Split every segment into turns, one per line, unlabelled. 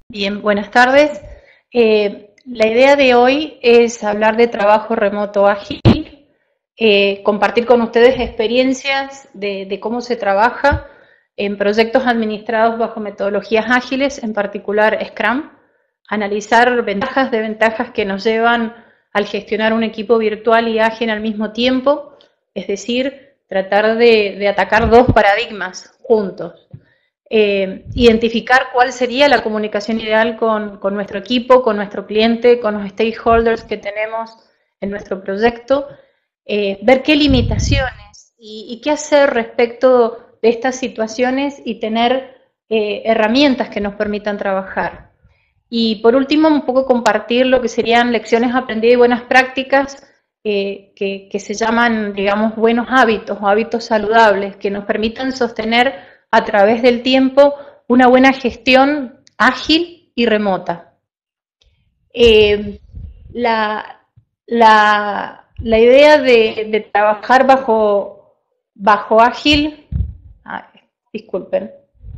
Bien, buenas tardes. La idea de hoy es hablar de trabajo remoto ágil, compartir con ustedes experiencias de cómo se trabaja en proyectos administrados bajo metodologías ágiles, en particular Scrum, analizar ventajas, desventajas que nos llevan al gestionar un equipo virtual y ágil al mismo tiempo, es decir, tratar de atacar dos paradigmas juntos. Identificar cuál sería la comunicación ideal con nuestro equipo, con nuestro cliente, con los stakeholders que tenemos en nuestro proyecto, ver qué limitaciones y qué hacer respecto de estas situaciones y tener herramientas que nos permitan trabajar. Y por último, un poco compartir lo que serían lecciones aprendidas y buenas prácticas que se llaman, digamos, buenos hábitos o hábitos saludables que nos permitan sostener a través del tiempo una buena gestión ágil y remota. Eh, la, la idea de trabajar bajo ágil, disculpen,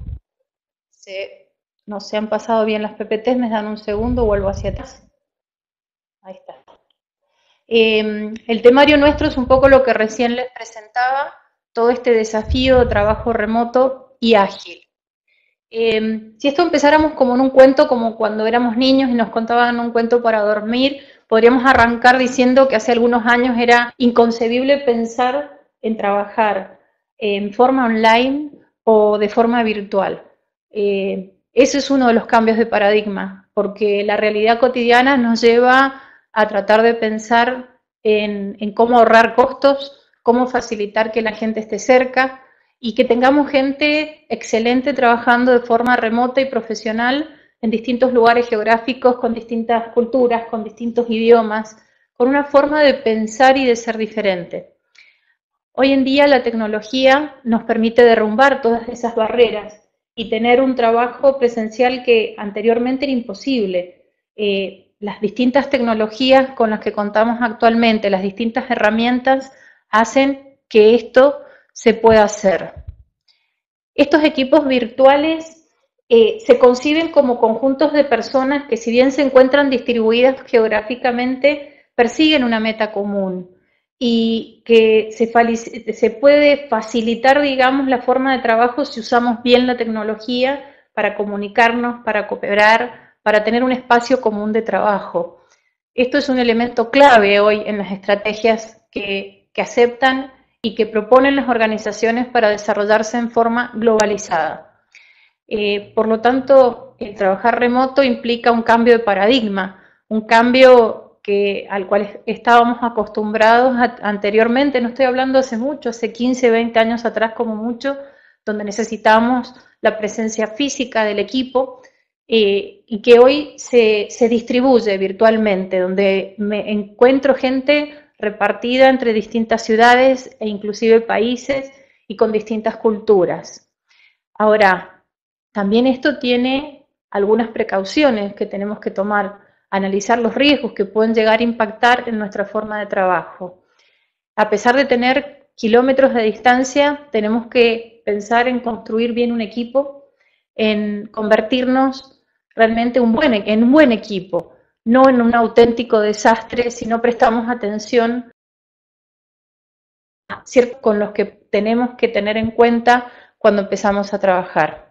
no se han pasado bien las PPTs, me dan un segundo, vuelvo hacia atrás. Ahí está. El temario nuestro es un poco lo que recién les presentaba, todo este desafío de trabajo remoto y ágil. Si esto empezáramos como en un cuento, como cuando éramos niños y nos contaban un cuento para dormir, podríamos arrancar diciendo que hace algunos años era inconcebible pensar en trabajar en forma online o de forma virtual. Ese es uno de los cambios de paradigma, porque la realidad cotidiana nos lleva a tratar de pensar en cómo ahorrar costos, cómo facilitar que la gente esté cerca, y que tengamos gente excelente trabajando de forma remota y profesional en distintos lugares geográficos, con distintas culturas, con distintos idiomas, con una forma de pensar y de ser diferente. Hoy en día la tecnología nos permite derrumbar todas esas barreras y tener un trabajo presencial que anteriormente era imposible. Las distintas tecnologías con las que contamos actualmente, las distintas herramientas, hacen que esto se pueda hacer. Estos equipos virtuales se conciben como conjuntos de personas que, si bien se encuentran distribuidas geográficamente, persiguen una meta común y que se puede facilitar, digamos, la forma de trabajo si usamos bien la tecnología para comunicarnos, para cooperar, para tener un espacio común de trabajo. Esto es un elemento clave hoy en las estrategias que aceptan y que proponen las organizaciones para desarrollarse en forma globalizada. Por lo tanto, el trabajar remoto implica un cambio de paradigma, un cambio al cual estábamos acostumbrados anteriormente, no estoy hablando hace mucho, hace 15, 20 años atrás como mucho, donde necesitábamos la presencia física del equipo, y que hoy se distribuye virtualmente, donde me encuentro gente repartida entre distintas ciudades e inclusive países y con distintas culturas. Ahora, también esto tiene algunas precauciones que tenemos que tomar, analizar los riesgos que pueden llegar a impactar en nuestra forma de trabajo. A pesar de tener kilómetros de distancia, tenemos que pensar en construir bien un equipo, en convertirnos realmente en un buen equipo, no en un auténtico desastre si no prestamos atención con los que tenemos que tener en cuenta cuando empezamos a trabajar.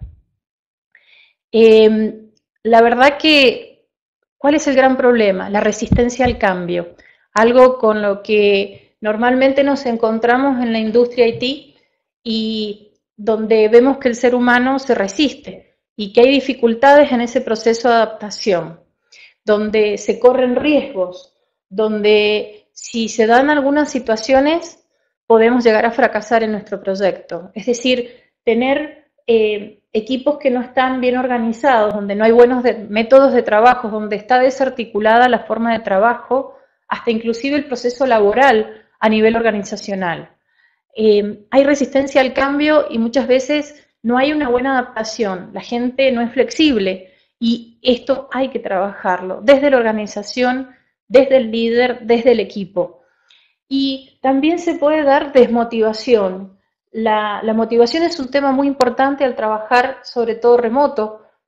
La verdad que, ¿cuál es el gran problema? La resistencia al cambio, algo con lo que normalmente nos encontramos en la industria IT y donde vemos que el ser humano se resiste y que hay dificultades en ese proceso de adaptación, donde se corren riesgos, donde si se dan algunas situaciones podemos llegar a fracasar en nuestro proyecto. Es decir, tener equipos que no están bien organizados, donde no hay buenos métodos de trabajo, donde está desarticulada la forma de trabajo, hasta inclusive el proceso laboral a nivel organizacional. Hay resistencia al cambio y muchas veces no hay una buena adaptación, la gente no es flexible y esto hay que trabajarlo desde la organización, desde el líder, desde el equipo. Y también se puede dar desmotivación. La motivación es un tema muy importante al trabajar, sobre todo remoto,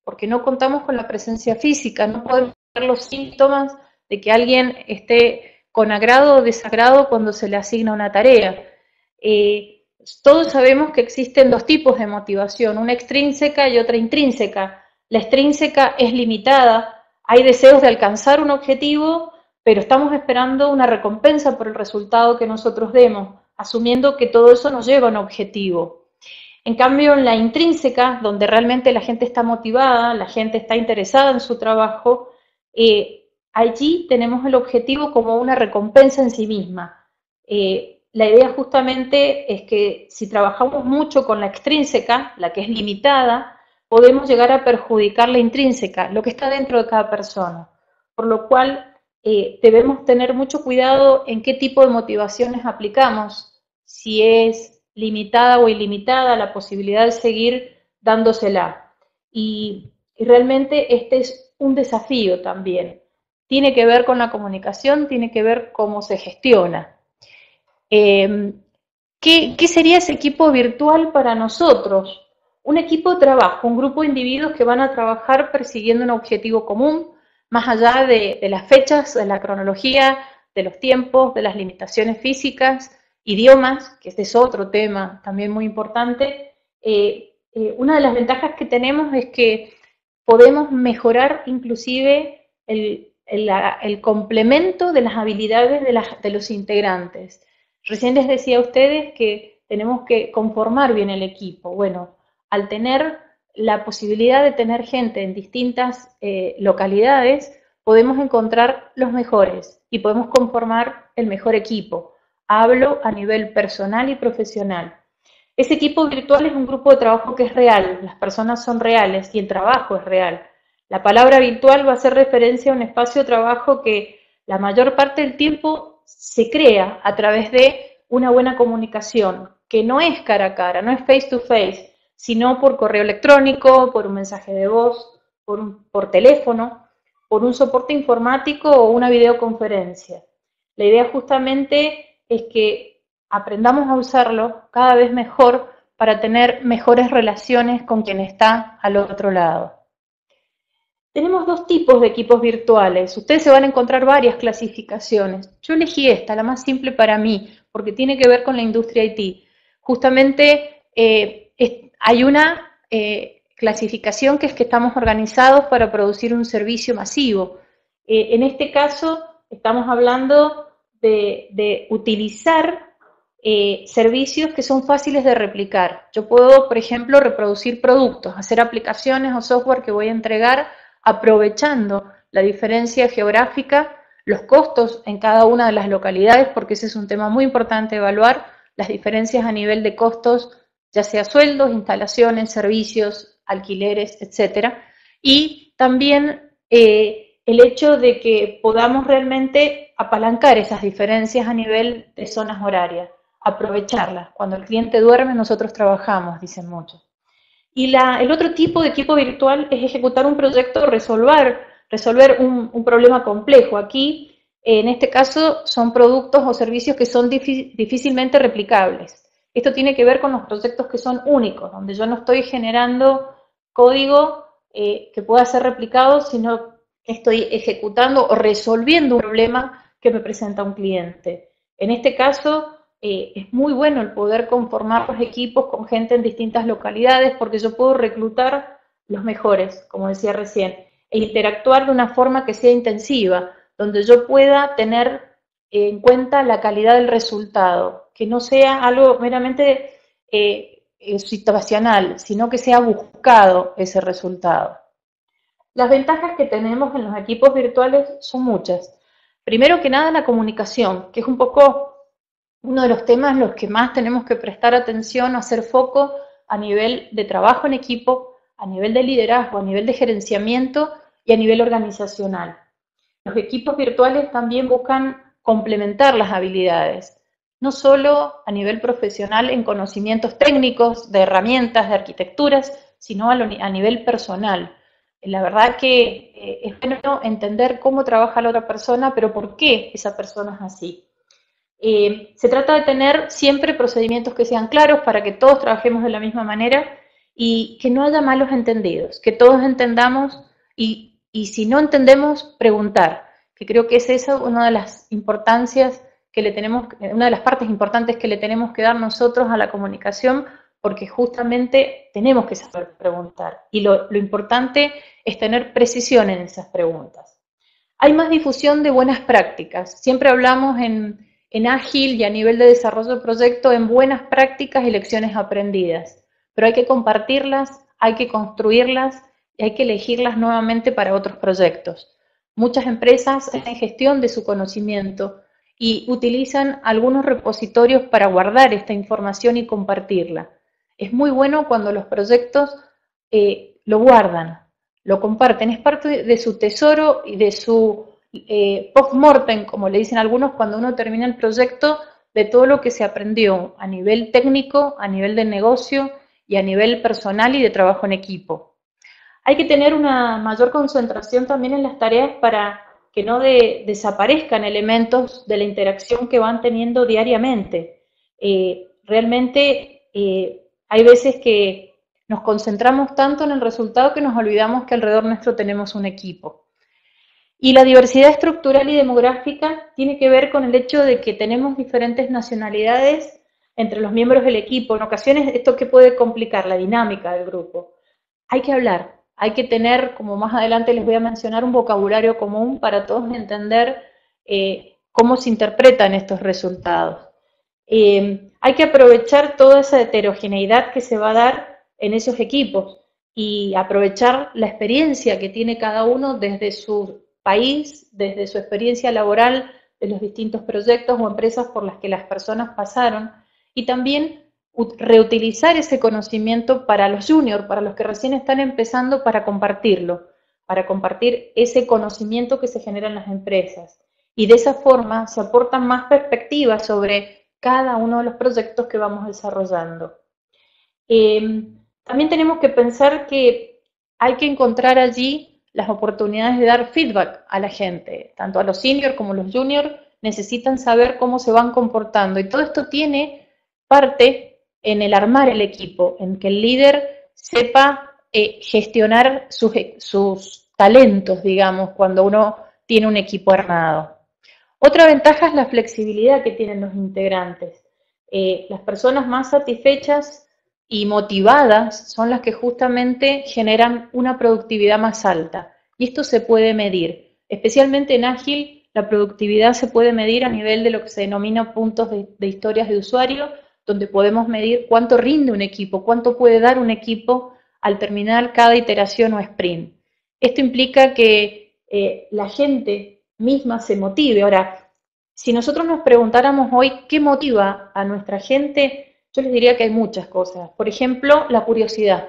porque no contamos con la presencia física, no podemos ver los síntomas de que alguien esté con agrado o desagrado cuando se le asigna una tarea. Todos sabemos que existen dos tipos de motivación, una extrínseca y otra intrínseca. La extrínseca es limitada, hay deseos de alcanzar un objetivo, pero estamos esperando una recompensa por el resultado que nosotros demos, asumiendo que todo eso nos lleva a un objetivo. En cambio, en la intrínseca, donde realmente la gente está motivada, la gente está interesada en su trabajo, allí tenemos el objetivo como una recompensa en sí misma. La idea justamente es que si trabajamos mucho con la extrínseca, la que es limitada, podemos llegar a perjudicar la intrínseca, lo que está dentro de cada persona. Por lo cual, debemos tener mucho cuidado en qué tipo de motivaciones aplicamos, si es limitada o ilimitada la posibilidad de seguir dándosela. Y realmente este es un desafío también. Tiene que ver con la comunicación, tiene que ver cómo se gestiona. ¿Qué sería ese equipo virtual para nosotros? Un equipo de trabajo, un grupo de individuos que van a trabajar persiguiendo un objetivo común, más allá de las fechas, de la cronología, de los tiempos, de las limitaciones físicas, idiomas, que este es otro tema también muy importante. Una de las ventajas que tenemos es que podemos mejorar inclusive el complemento de las habilidades de los integrantes. Recién les decía a ustedes que tenemos que conformar bien el equipo. Bueno, al tener la posibilidad de tener gente en distintas localidades, podemos encontrar los mejores y podemos conformar el mejor equipo. Hablo a nivel personal y profesional. Ese equipo virtual es un grupo de trabajo que es real, las personas son reales y el trabajo es real. La palabra virtual va a hacer referencia a un espacio de trabajo que la mayor parte del tiempo se crea a través de una buena comunicación, que no es cara a cara, no es face to face, sino por correo electrónico, por un mensaje de voz, por teléfono, por un soporte informático o una videoconferencia. La idea justamente es que aprendamos a usarlo cada vez mejor para tener mejores relaciones con quien está al otro lado. Tenemos dos tipos de equipos virtuales. Ustedes se van a encontrar varias clasificaciones. Yo elegí esta, la más simple para mí, porque tiene que ver con la industria IT. Justamente hay una clasificación que es que estamos organizados para producir un servicio masivo. En este caso, estamos hablando de utilizar servicios que son fáciles de replicar. Yo puedo, por ejemplo, reproducir productos, hacer aplicaciones o software que voy a entregar aprovechando la diferencia geográfica, los costos en cada una de las localidades, porque ese es un tema muy importante evaluar, las diferencias a nivel de costos, ya sea sueldos, instalaciones, servicios, alquileres, etcétera. Y también el hecho de que podamos realmente apalancar esas diferencias a nivel de zonas horarias, aprovecharlas. Cuando el cliente duerme, nosotros trabajamos, dicen muchos. Y el otro tipo de equipo virtual es ejecutar un proyecto, resolver un problema complejo. Aquí, en este caso, son productos o servicios que son difícilmente replicables. Esto tiene que ver con los proyectos que son únicos, donde yo no estoy generando código que pueda ser replicado, sino que estoy ejecutando o resolviendo un problema que me presenta un cliente. En este caso, es muy bueno el poder conformar los equipos con gente en distintas localidades porque yo puedo reclutar los mejores, como decía recién, e interactuar de una forma que sea intensiva, donde yo pueda tener en cuenta la calidad del resultado, que no sea algo meramente situacional, sino que sea buscado ese resultado. Las ventajas que tenemos en los equipos virtuales son muchas. Primero que nada, la comunicación, que es un poco uno de los temas en los que más tenemos que prestar atención, hacer foco a nivel de trabajo en equipo, a nivel de liderazgo, a nivel de gerenciamiento y a nivel organizacional. Los equipos virtuales también buscan complementar las habilidades, no solo a nivel profesional en conocimientos técnicos, de herramientas, de arquitecturas, sino a nivel personal. La verdad que es bueno entender cómo trabaja la otra persona, pero por qué esa persona es así. Se trata de tener siempre procedimientos que sean claros para que todos trabajemos de la misma manera y que no haya malos entendidos, que todos entendamos y si no entendemos, preguntar, que creo que es eso una de las importancias que le tenemos, una de las partes importantes que le tenemos que dar nosotros a la comunicación, porque justamente tenemos que saber preguntar y lo importante es tener precisión en esas preguntas. Hay más difusión de buenas prácticas. Siempre hablamos en ágil y a nivel de desarrollo de proyecto en buenas prácticas y lecciones aprendidas, pero hay que compartirlas, hay que construirlas y hay que elegirlas nuevamente para otros proyectos. Muchas empresas hacen gestión de su conocimiento y utilizan algunos repositorios para guardar esta información y compartirla. Es muy bueno cuando los proyectos lo guardan, lo comparten, es parte de su tesoro y de su post-mortem, como le dicen algunos, cuando uno termina el proyecto, de todo lo que se aprendió a nivel técnico, a nivel de negocio y a nivel personal y de trabajo en equipo. Hay que tener una mayor concentración también en las tareas para que no desaparezcan elementos de la interacción que van teniendo diariamente. Realmente hay veces que nos concentramos tanto en el resultado que nos olvidamos que alrededor nuestro tenemos un equipo. Y la diversidad estructural y demográfica tiene que ver con el hecho de que tenemos diferentes nacionalidades entre los miembros del equipo. En ocasiones esto que puede complicar la dinámica del grupo. Hay que hablar, hay que tener, como más adelante les voy a mencionar, un vocabulario común para todos entender cómo se interpretan estos resultados. Hay que aprovechar toda esa heterogeneidad que se va a dar en esos equipos y aprovechar la experiencia que tiene cada uno desde su país, desde su experiencia laboral, de los distintos proyectos o empresas por las que las personas pasaron, y también reutilizar ese conocimiento para los juniors, para los que recién están empezando, para compartir ese conocimiento que se genera en las empresas. Y de esa forma se aportan más perspectivas sobre cada uno de los proyectos que vamos desarrollando. También tenemos que pensar que hay que encontrar allí las oportunidades de dar feedback a la gente, tanto a los seniors como a los juniors necesitan saber cómo se van comportando y todo esto tiene parte en el armar el equipo, en que el líder sepa gestionar sus talentos, digamos, cuando uno tiene un equipo armado. Otra ventaja es la flexibilidad que tienen los integrantes. Las personas más satisfechas y motivadas son las que justamente generan una productividad más alta. Y esto se puede medir. Especialmente en Ágil, la productividad se puede medir a nivel de lo que se denomina puntos de historias de usuario, donde podemos medir cuánto rinde un equipo, cuánto puede dar un equipo al terminar cada iteración o sprint. Esto implica que la gente misma se motive. Ahora, si nosotros nos preguntáramos hoy qué motiva a nuestra gente, yo les diría que hay muchas cosas. Por ejemplo, la curiosidad.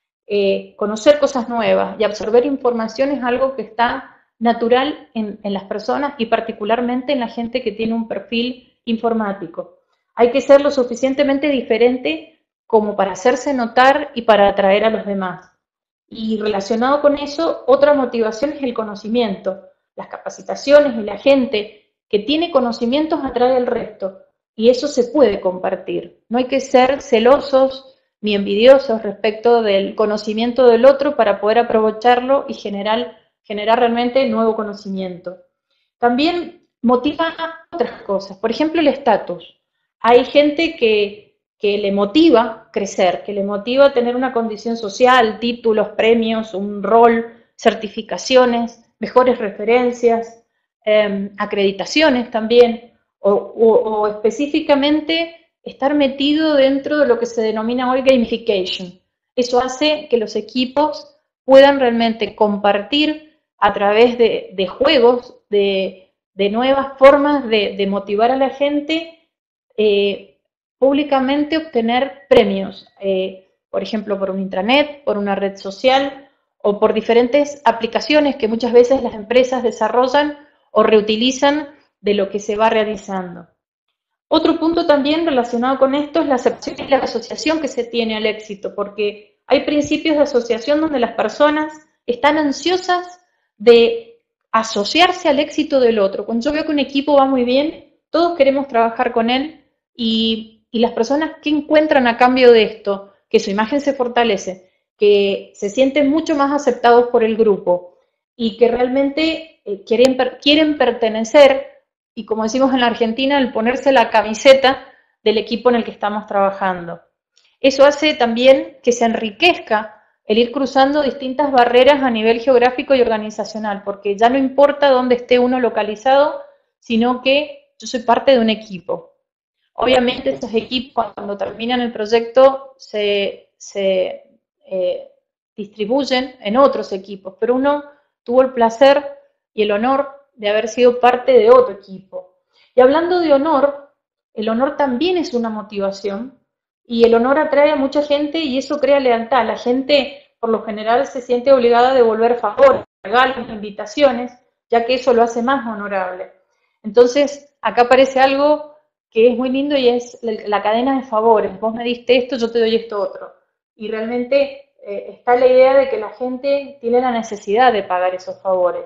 Conocer cosas nuevas y absorber información es algo que está natural en las personas y particularmente en la gente que tiene un perfil informático. Hay que ser lo suficientemente diferente como para hacerse notar y para atraer a los demás. Y relacionado con eso, otra motivación es el conocimiento. Las capacitaciones y la gente que tiene conocimientos atrae al resto. Y eso se puede compartir. No hay que ser celosos ni envidiosos respecto del conocimiento del otro para poder aprovecharlo y generar realmente nuevo conocimiento. También motiva otras cosas. Por ejemplo, el estatus. Hay gente que le motiva crecer, que le motiva tener una condición social, títulos, premios, un rol, certificaciones, mejores referencias, acreditaciones también, o específicamente estar metido dentro de lo que se denomina hoy gamification. Eso hace que los equipos puedan realmente compartir a través de juegos, de nuevas formas de motivar a la gente, públicamente obtener premios, por ejemplo, por un intranet, por una red social o por diferentes aplicaciones que muchas veces las empresas desarrollan o reutilizan de lo que se va realizando. Otro punto también relacionado con esto es la aceptación y la asociación que se tiene al éxito, porque hay principios de asociación donde las personas están ansiosas de asociarse al éxito del otro. Cuando yo veo que un equipo va muy bien, todos queremos trabajar con él y las personas, ¿qué encuentran a cambio de esto? que su imagen se fortalece, que se sienten mucho más aceptados por el grupo y que realmente quieren pertenecer, y como decimos en la Argentina, el ponerse la camiseta del equipo en el que estamos trabajando. Eso hace también que se enriquezca el ir cruzando distintas barreras a nivel geográfico y organizacional, porque ya no importa dónde esté uno localizado, sino que yo soy parte de un equipo. Obviamente esos equipos cuando terminan el proyecto se distribuyen en otros equipos, pero uno tuvo el placer y el honor de haber sido parte de otro equipo. Y hablando de honor, el honor también es una motivación y el honor atrae a mucha gente y eso crea lealtad. La gente por lo general se siente obligada a devolver favores, regalos, invitaciones, ya que eso lo hace más honorable. Entonces, acá aparece algo que es muy lindo y es la cadena de favores. Vos me diste esto, yo te doy esto otro. Y realmente está la idea de que la gente tiene la necesidad de pagar esos favores.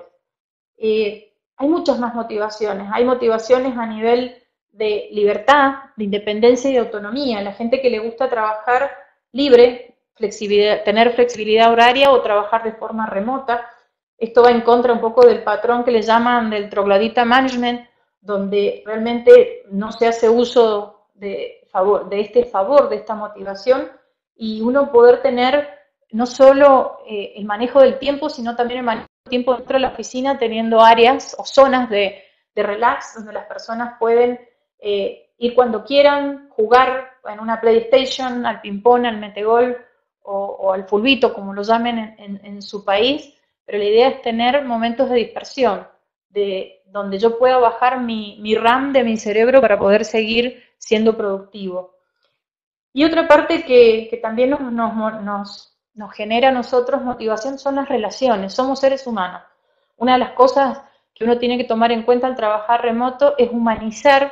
Hay muchas más motivaciones. Hay motivaciones a nivel de libertad, de independencia y de autonomía. La gente que le gusta trabajar libre, tener flexibilidad horaria o trabajar de forma remota. Esto va en contra un poco del patrón que le llaman del troglodita management, donde realmente no se hace uso de esta motivación, y uno poder tener no solo el manejo del tiempo, sino también el manejo del tiempo dentro de la oficina, teniendo áreas o zonas de relax donde las personas pueden ir cuando quieran, jugar en una PlayStation, al ping-pong, al metegol o al fulbito, como lo llamen en su país, pero la idea es tener momentos de dispersión, donde yo pueda bajar mi RAM de mi cerebro para poder seguir siendo productivo. Y otra parte que también nos genera a nosotros motivación son las relaciones, somos seres humanos. Una de las cosas que uno tiene que tomar en cuenta al trabajar remoto es humanizar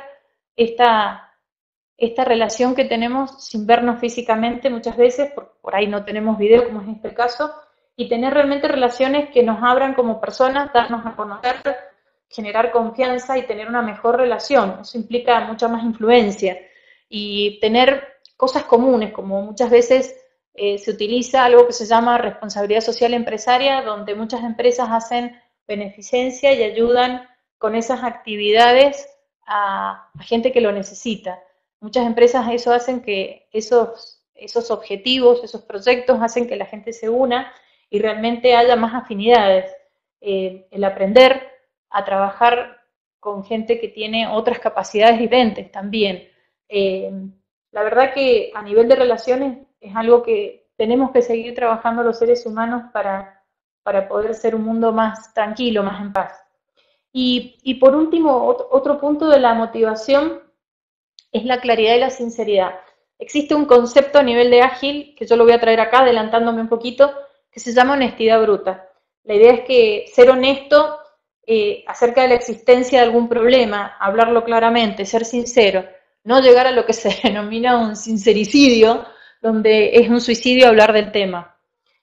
esta relación que tenemos sin vernos físicamente muchas veces, por ahí no tenemos video como es este caso, y tener realmente relaciones que nos abran como personas, darnos a conocer, generar confianza y tener una mejor relación. Eso implica mucha más influencia y tener cosas comunes, como muchas veces se utiliza algo que se llama responsabilidad social empresaria, donde muchas empresas hacen beneficencia y ayudan con esas actividades a gente que lo necesita. Muchas empresas eso hacen que esos objetivos, esos proyectos hacen que la gente se una y realmente haya más afinidades. El aprender a trabajar con gente que tiene otras capacidades diferentes también. La verdad que a nivel de relaciones es algo que tenemos que seguir trabajando los seres humanos para poder ser un mundo más tranquilo, más en paz. Y por último, otro punto de la motivación es la claridad y la sinceridad. Existe un concepto a nivel de ágil, que yo lo voy a traer acá, adelantándome un poquito, que se llama honestidad bruta. La idea es que ser honesto acerca de la existencia de algún problema, hablarlo claramente, ser sincero, no llegar a lo que se denomina un sincericidio, donde es un suicidio hablar del tema.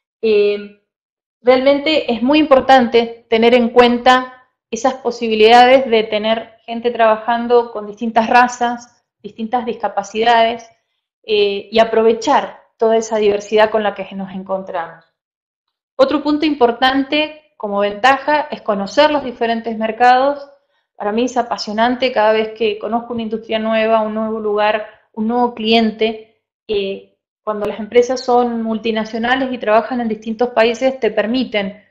Realmente es muy importante tener en cuenta esas posibilidades de tener gente trabajando con distintas razas, distintas discapacidades, y aprovechar toda esa diversidad con la que nos encontramos. Otro punto importante como ventaja es conocer los diferentes mercados. Para mí es apasionante cada vez que conozco una industria nueva, un nuevo lugar, un nuevo cliente. Cuando las empresas son multinacionales y trabajan en distintos países, te permiten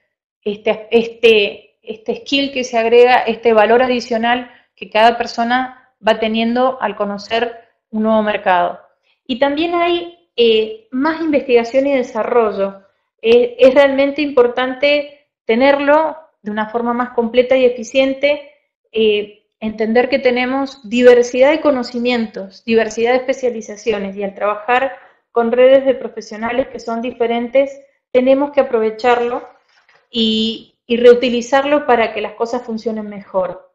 este skill que se agrega, este valor adicional que cada persona va teniendo al conocer un nuevo mercado. Y también hay más investigación y desarrollo. Es realmente importante tenerlo de una forma más completa y eficiente, entender que tenemos diversidad de conocimientos, diversidad de especializaciones, y al trabajar con redes de profesionales que son diferentes, tenemos que aprovecharlo y reutilizarlo para que las cosas funcionen mejor.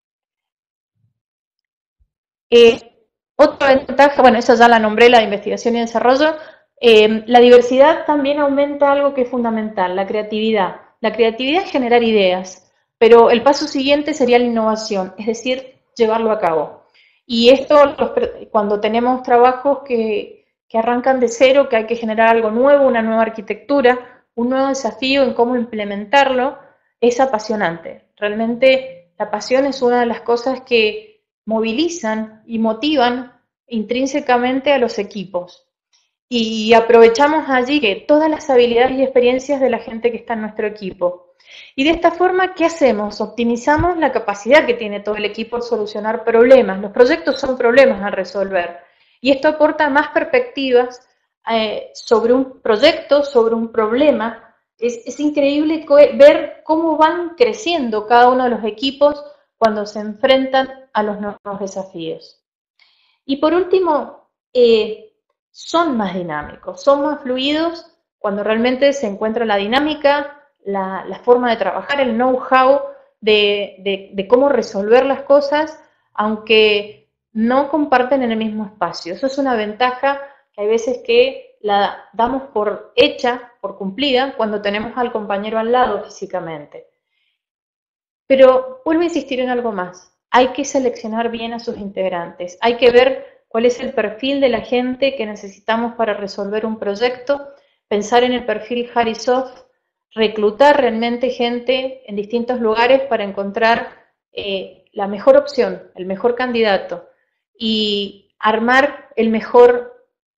Otra ventaja, bueno, esa ya la nombré, la de investigación y desarrollo. La diversidad también aumenta algo que es fundamental, la creatividad. La creatividad es generar ideas, pero el paso siguiente sería la innovación, es decir, llevarlo a cabo. Y esto, cuando tenemos trabajos que arrancan de cero, que hay que generar algo nuevo, una nueva arquitectura, un nuevo desafío en cómo implementarlo, es apasionante. Realmente la pasión es una de las cosas que movilizan y motivan intrínsecamente a los equipos. Y aprovechamos allí que todas las habilidades y experiencias de la gente que está en nuestro equipo. Y de esta forma, ¿qué hacemos? Optimizamos la capacidad que tiene todo el equipo de solucionar problemas. Los proyectos son problemas a resolver. Y esto aporta más perspectivas sobre un proyecto, sobre un problema. Es increíble ver cómo van creciendo cada uno de los equipos cuando se enfrentan a los nuevos desafíos. Y por último, son más dinámicos, son más fluidos cuando realmente se encuentra la dinámica, la forma de trabajar, el know-how de cómo resolver las cosas, aunque no comparten en el mismo espacio. Eso es una ventaja que hay veces que la damos por hecha, por cumplida, cuando tenemos al compañero al lado físicamente. Pero vuelvo a insistir en algo más. Hay que seleccionar bien a sus integrantes. Hay que ver cuál es el perfil de la gente que necesitamos para resolver un proyecto, pensar en el perfil hard y soft, reclutar realmente gente en distintos lugares para encontrar la mejor opción, el mejor candidato y armar el mejor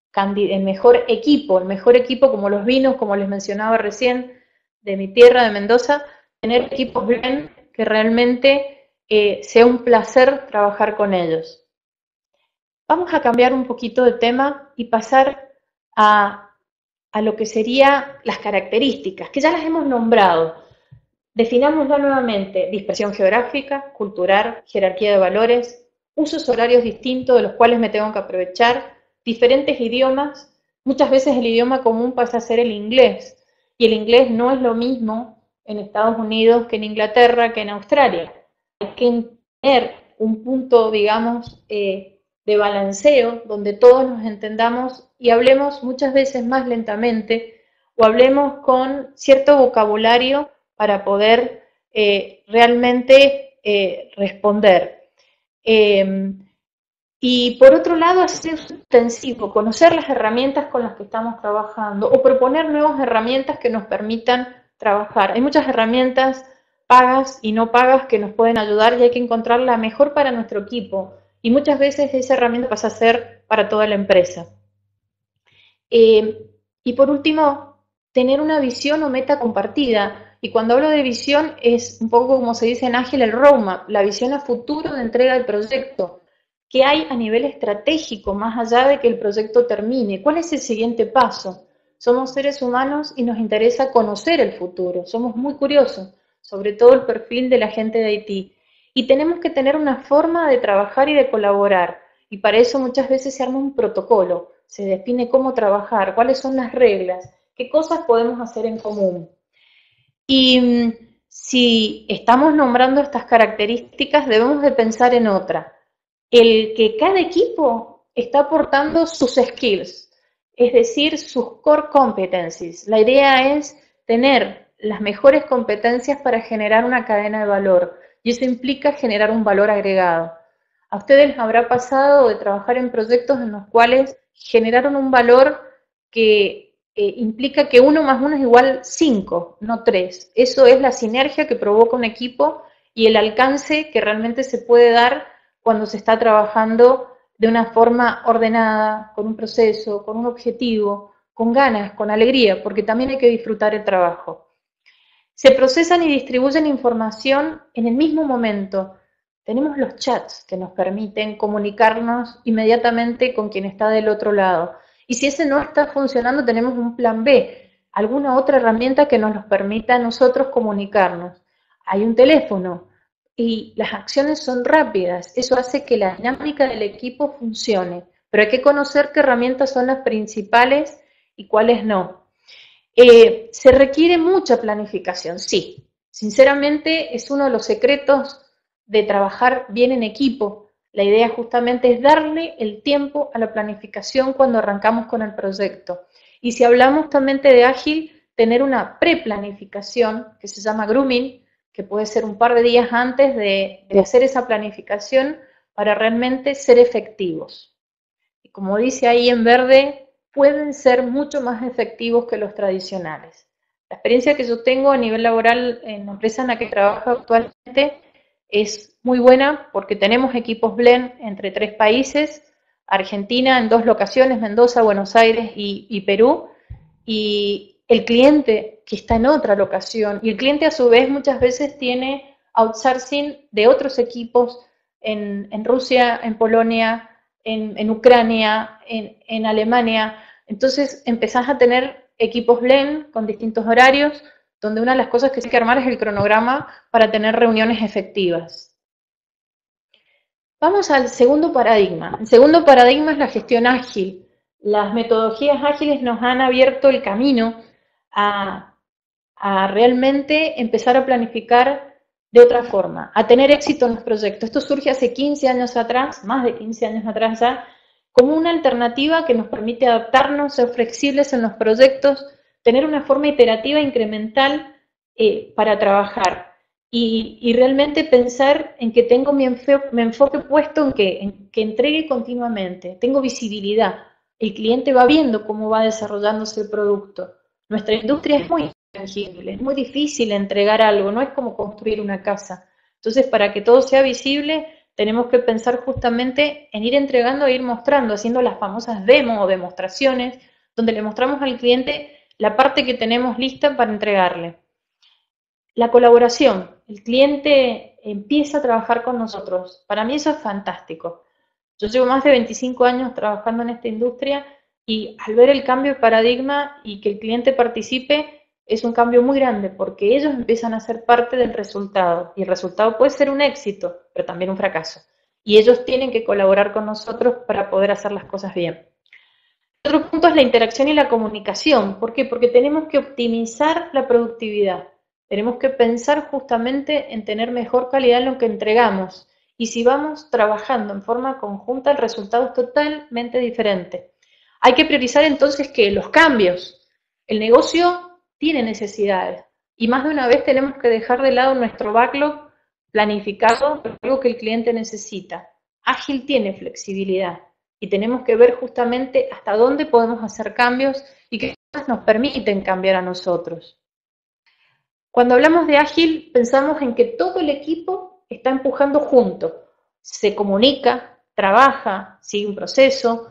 equipo como los vinos, como les mencionaba recién, de mi tierra, de Mendoza, tener equipos bien que realmente sea un placer trabajar con ellos. Vamos a cambiar un poquito de tema y pasar a lo que serían las características, que ya las hemos nombrado. Definámosla nuevamente: dispersión geográfica, cultural, jerarquía de valores, usos horarios distintos de los cuales me tengo que aprovechar, diferentes idiomas. Muchas veces el idioma común pasa a ser el inglés, y el inglés no es lo mismo en Estados Unidos que en Inglaterra, que en Australia. Hay que tener un punto, digamos, de balanceo donde todos nos entendamos y hablemos muchas veces más lentamente o hablemos con cierto vocabulario para poder realmente responder. Y por otro lado, hacer extensivo, conocer las herramientas con las que estamos trabajando o proponer nuevas herramientas que nos permitan trabajar. Hay muchas herramientas pagas y no pagas que nos pueden ayudar y hay que encontrar la mejor para nuestro equipo. Y muchas veces esa herramienta pasa a ser para toda la empresa. Y por último, tener una visión o meta compartida. Y cuando hablo de visión es un poco como se dice en Ágil el roadmap, la visión a futuro de entrega del proyecto. ¿Qué hay a nivel estratégico más allá de que el proyecto termine? ¿Cuál es el siguiente paso? Somos seres humanos y nos interesa conocer el futuro. Somos muy curiosos, sobre todo el perfil de la gente de IT. Y tenemos que tener una forma de trabajar y de colaborar. Y para eso muchas veces se arma un protocolo, se define cómo trabajar, cuáles son las reglas, qué cosas podemos hacer en común. Y si estamos nombrando estas características, debemos de pensar en otra. El que cada equipo está aportando sus skills, es decir, sus core competencies. La idea es tener las mejores competencias para generar una cadena de valor, y eso implica generar un valor agregado. A ustedes les habrá pasado de trabajar en proyectos en los cuales generaron un valor que implica que 1 más 1 es igual 5, no 3. Eso es la sinergia que provoca un equipo y el alcance que realmente se puede dar cuando se está trabajando de una forma ordenada, con un proceso, con un objetivo, con ganas, con alegría, porque también hay que disfrutar el trabajo. Se procesan y distribuyen información en el mismo momento. Tenemos los chats que nos permiten comunicarnos inmediatamente con quien está del otro lado. Y si ese no está funcionando, tenemos un plan B, alguna otra herramienta que nos los permita a nosotros comunicarnos. Hay un teléfono y las acciones son rápidas. Eso hace que la dinámica del equipo funcione. Pero hay que conocer qué herramientas son las principales y cuáles no. ¿Se requiere mucha planificación? Sí. Sinceramente es uno de los secretos de trabajar bien en equipo. La idea justamente es darle el tiempo a la planificación cuando arrancamos con el proyecto. Y si hablamos también de ágil, tener una preplanificación que se llama grooming, que puede ser un par de días antes de hacer esa planificación para realmente ser efectivos. Y como dice ahí en verde, pueden ser mucho más efectivos que los tradicionales. La experiencia que yo tengo a nivel laboral en la empresa en la que trabajo actualmente es muy buena porque tenemos equipos blend entre 3 países, Argentina en 2 locaciones, Mendoza, Buenos Aires y Perú, y el cliente que está en otra locación, y el cliente a su vez muchas veces tiene outsourcing de otros equipos en Rusia, en Polonia, en Ucrania, en Alemania. Entonces empezás a tener equipos blend con distintos horarios, donde una de las cosas que hay que armar es el cronograma para tener reuniones efectivas. Vamos al segundo paradigma. El segundo paradigma es la gestión ágil. Las metodologías ágiles nos han abierto el camino a, realmente empezar a planificar de otra forma, a tener éxito en los proyectos. Esto surge hace 15 años atrás, más de 15 años atrás ya, como una alternativa que nos permite adaptarnos, ser flexibles en los proyectos, tener una forma iterativa incremental para trabajar y realmente pensar en que tengo mi enfoque puesto en que entregue continuamente, tengo visibilidad, el cliente va viendo cómo va desarrollándose el producto. Nuestra industria es muy tangible, es muy difícil entregar algo, no es como construir una casa. Entonces, para que todo sea visible, tenemos que pensar justamente en ir entregando e ir mostrando, haciendo las famosas demos o demostraciones, donde le mostramos al cliente la parte que tenemos lista para entregarle. La colaboración, el cliente empieza a trabajar con nosotros. Para mí eso es fantástico. Yo llevo más de 25 años trabajando en esta industria y al ver el cambio de paradigma y que el cliente participe, es un cambio muy grande porque ellos empiezan a ser parte del resultado y el resultado puede ser un éxito, pero también un fracaso. Y ellos tienen que colaborar con nosotros para poder hacer las cosas bien. Otro punto es la interacción y la comunicación. ¿Por qué? Porque tenemos que optimizar la productividad. Tenemos que pensar justamente en tener mejor calidad en lo que entregamos. Y si vamos trabajando en forma conjunta, el resultado es totalmente diferente. Hay que priorizar entonces que los cambios. El negocio tiene necesidades. Y más de una vez tenemos que dejar de lado nuestro backlog planificado, algo que el cliente necesita. Ágil tiene flexibilidad y tenemos que ver justamente hasta dónde podemos hacer cambios y qué cosas nos permiten cambiar a nosotros. Cuando hablamos de ágil, pensamos en que todo el equipo está empujando junto, se comunica, trabaja, sigue un proceso,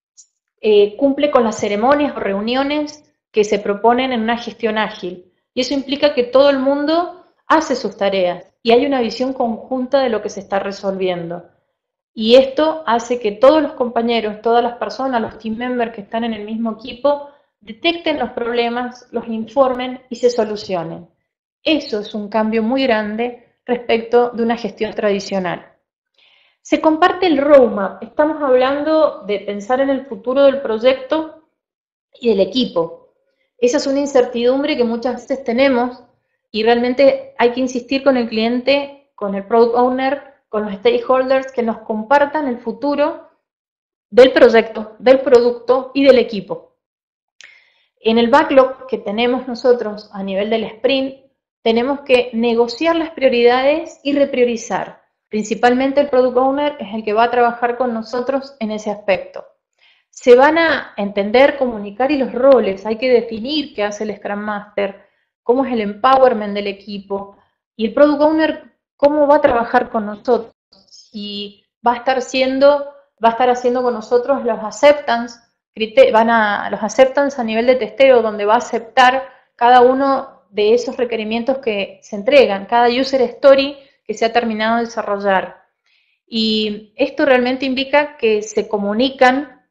cumple con las ceremonias o reuniones que se proponen en una gestión ágil. Y eso implica que todo el mundo hace sus tareas y hay una visión conjunta de lo que se está resolviendo. Y esto hace que todos los compañeros, todas las personas, los team members que están en el mismo equipo, detecten los problemas, los informen y se solucionen. Eso es un cambio muy grande respecto de una gestión tradicional. Se comparte el roadmap. Estamos hablando de pensar en el futuro del proyecto y del equipo. Esa es una incertidumbre que muchas veces tenemos y realmente hay que insistir con el cliente, con el product owner, con los stakeholders que nos compartan el futuro del proyecto, del producto y del equipo. En el backlog que tenemos nosotros a nivel del sprint, tenemos que negociar las prioridades y repriorizar. Principalmente el product owner es el que va a trabajar con nosotros en ese aspecto. Se van a entender, comunicar y los roles. Hay que definir qué hace el Scrum Master, cómo es el empowerment del equipo y el product owner cómo va a trabajar con nosotros. Y va a estar haciendo con nosotros los acceptance, los acceptance a nivel de testeo, donde va a aceptar cada uno de esos requerimientos que se entregan, cada user story que se ha terminado de desarrollar. Y esto realmente implica que se comunican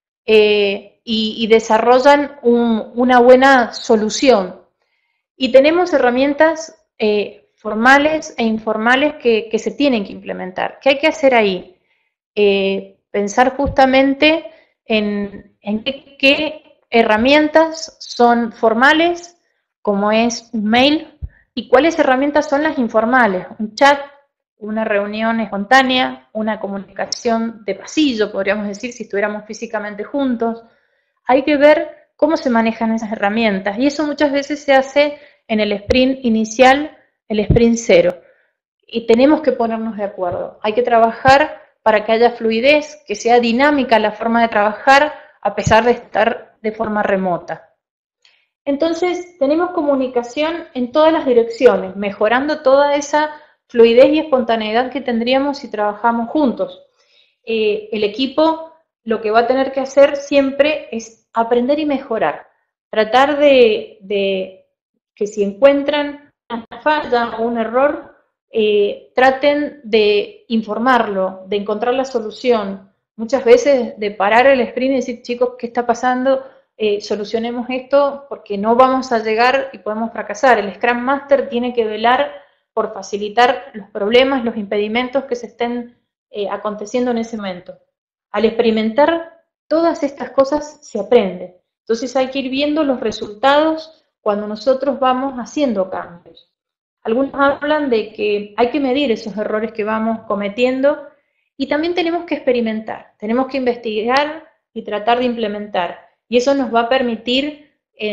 y desarrollan una buena solución. Y tenemos herramientas formales e informales que se tienen que implementar. ¿Qué hay que hacer ahí? Pensar justamente en qué herramientas son formales, como es un mail, y cuáles herramientas son las informales, un chat, una reunión espontánea, una comunicación de pasillo, podríamos decir, si estuviéramos físicamente juntos. Hay que ver cómo se manejan esas herramientas, y eso muchas veces se hace en el sprint inicial, el sprint 0. Y tenemos que ponernos de acuerdo. Hay que trabajar para que haya fluidez, que sea dinámica la forma de trabajar, a pesar de estar de forma remota. Entonces, tenemos comunicación en todas las direcciones, mejorando toda esa fluidez y espontaneidad que tendríamos si trabajamos juntos. El equipo lo que va a tener que hacer siempre es aprender y mejorar. Tratar de que si encuentran una falla o un error, traten de informarlo, de encontrar la solución. Muchas veces de parar el sprint y decir, chicos, ¿qué está pasando? Solucionemos esto porque no vamos a llegar y podemos fracasar. El Scrum Master tiene que velar por facilitar los problemas, los impedimentos que se estén aconteciendo en ese momento. Al experimentar todas estas cosas se aprende. Entonces hay que ir viendo los resultados cuando nosotros vamos haciendo cambios. Algunos hablan de que hay que medir esos errores que vamos cometiendo y también tenemos que experimentar, tenemos que investigar y tratar de implementar. Y eso nos va a permitir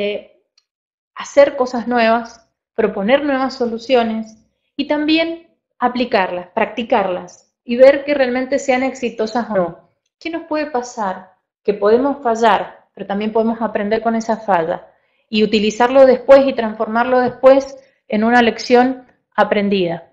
hacer cosas nuevas, proponer nuevas soluciones y también aplicarlas, practicarlas y ver que realmente sean exitosas o no. ¿Qué nos puede pasar? Que podemos fallar, pero también podemos aprender con esa falla y utilizarlo después y transformarlo después en una lección aprendida.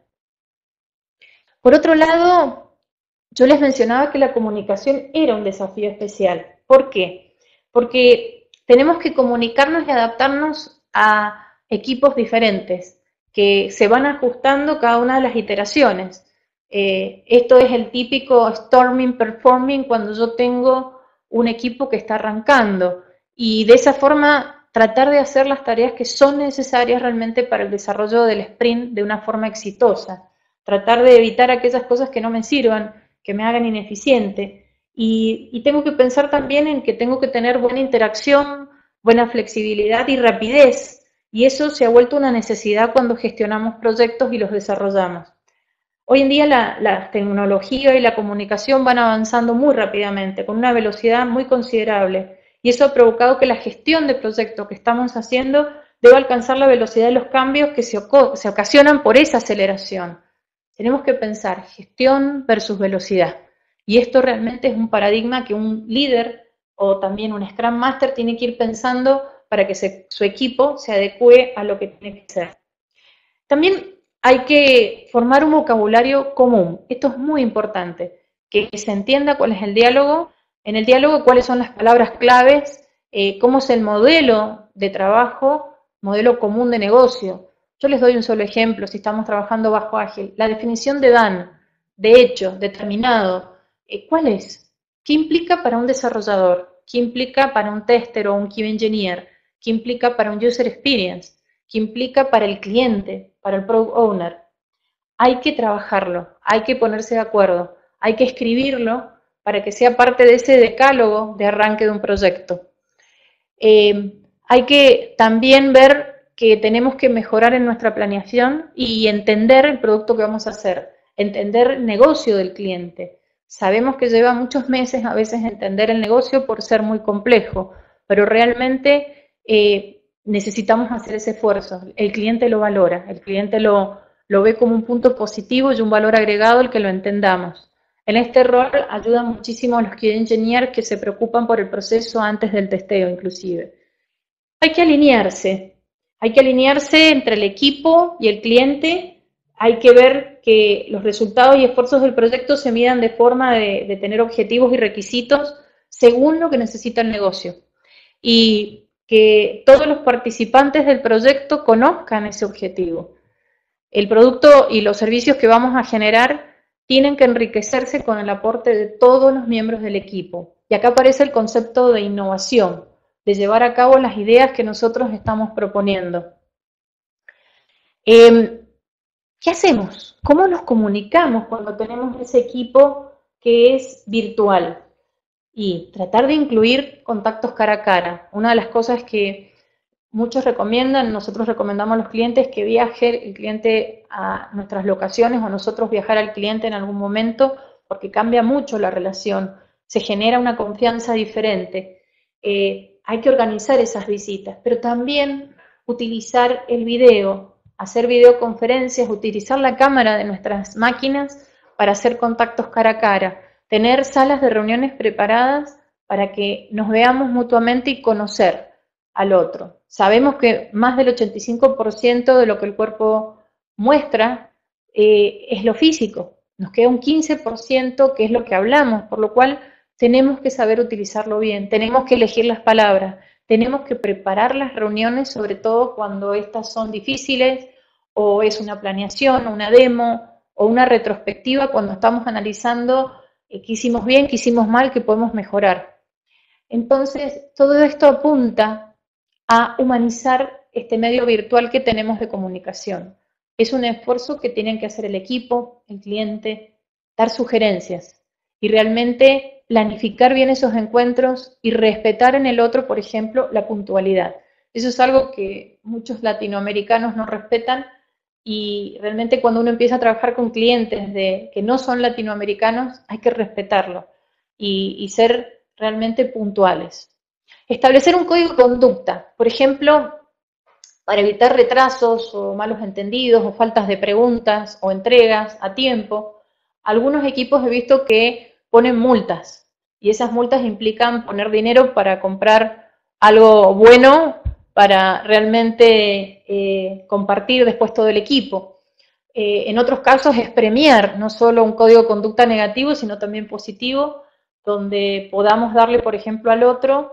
Por otro lado, yo les mencionaba que la comunicación era un desafío especial. ¿Por qué? Porque tenemos que comunicarnos y adaptarnos a equipos diferentes que se van ajustando cada una de las iteraciones. Esto es el típico storming performing cuando yo tengo un equipo que está arrancando y de esa forma tratar de hacer las tareas que son necesarias realmente para el desarrollo del sprint de una forma exitosa. Tratar de evitar aquellas cosas que no me sirvan, que me hagan ineficiente. Y tengo que pensar también en que tengo que tener buena interacción, buena flexibilidad y rapidez. Y eso se ha vuelto una necesidad cuando gestionamos proyectos y los desarrollamos. Hoy en día la tecnología y la comunicación van avanzando muy rápidamente, con una velocidad muy considerable. Y eso ha provocado que la gestión de proyectos que estamos haciendo deba alcanzar la velocidad de los cambios que se ocasionan por esa aceleración. Tenemos que pensar gestión versus velocidad. Y esto realmente es un paradigma que un líder o también un Scrum Master tiene que ir pensando para que su equipo se adecue a lo que tiene que ser. También hay que formar un vocabulario común. Esto es muy importante, que se entienda cuál es el diálogo, en el diálogo cuáles son las palabras claves, cómo es el modelo de trabajo, modelo común de negocio. Yo les doy un solo ejemplo, si estamos trabajando bajo Ágil. La definición de DAN, de hecho, determinado, ¿cuál es? ¿Qué implica para un desarrollador? ¿Qué implica para un tester o un QA engineer? ¿Qué implica para un user experience? ¿Qué implica para el cliente, para el product owner? Hay que trabajarlo, hay que ponerse de acuerdo, hay que escribirlo para que sea parte de ese decálogo de arranque de un proyecto. Hay que también ver que tenemos que mejorar en nuestra planeación y entender el producto que vamos a hacer, entender el negocio del cliente. Sabemos que lleva muchos meses a veces entender el negocio por ser muy complejo, pero realmente necesitamos hacer ese esfuerzo. El cliente lo valora, el cliente lo ve como un punto positivo y un valor agregado el que lo entendamos. En este rol ayudan muchísimo a los QA engineers que se preocupan por el proceso antes del testeo inclusive. Hay que alinearse entre el equipo y el cliente, hay que ver que los resultados y esfuerzos del proyecto se midan de forma de tener objetivos y requisitos según lo que necesita el negocio. Y que todos los participantes del proyecto conozcan ese objetivo. El producto y los servicios que vamos a generar tienen que enriquecerse con el aporte de todos los miembros del equipo. Y acá aparece el concepto de innovación, de llevar a cabo las ideas que nosotros estamos proponiendo. ¿Qué hacemos? ¿Cómo nos comunicamos cuando tenemos ese equipo que es virtual? Y tratar de incluir contactos cara a cara. Una de las cosas que muchos recomiendan, nosotros recomendamos a los clientes que viaje el cliente a nuestras locaciones o nosotros viajar al cliente en algún momento porque cambia mucho la relación, se genera una confianza diferente. Hay que organizar esas visitas, pero también utilizar el video, hacer videoconferencias, utilizar la cámara de nuestras máquinas para hacer contactos cara a cara, tener salas de reuniones preparadas para que nos veamos mutuamente y conocer al otro. Sabemos que más del 85% de lo que el cuerpo muestra es lo físico. Nos queda un 15% que es lo que hablamos, por lo cual tenemos que saber utilizarlo bien, tenemos que elegir las palabras, tenemos que preparar las reuniones, sobre todo cuando estas son difíciles o es una planeación, una demo o una retrospectiva cuando estamos analizando qué hicimos bien, qué hicimos mal, qué podemos mejorar. Entonces, todo esto apunta a humanizar este medio virtual que tenemos de comunicación. Es un esfuerzo que tienen que hacer el equipo, el cliente, dar sugerencias y realmente planificar bien esos encuentros y respetar en el otro, por ejemplo, la puntualidad. Eso es algo que muchos latinoamericanos no respetan y realmente cuando uno empieza a trabajar con clientes que no son latinoamericanos hay que respetarlo y ser realmente puntuales. Establecer un código de conducta, por ejemplo, para evitar retrasos o malos entendidos o faltas de preguntas o entregas a tiempo. Algunos equipos he visto que ponen multas y esas multas implican poner dinero para comprar algo bueno para realmente compartir después todo el equipo. En otros casos es premiar no solo un código de conducta negativo, sino también positivo, donde podamos darle, por ejemplo, al otro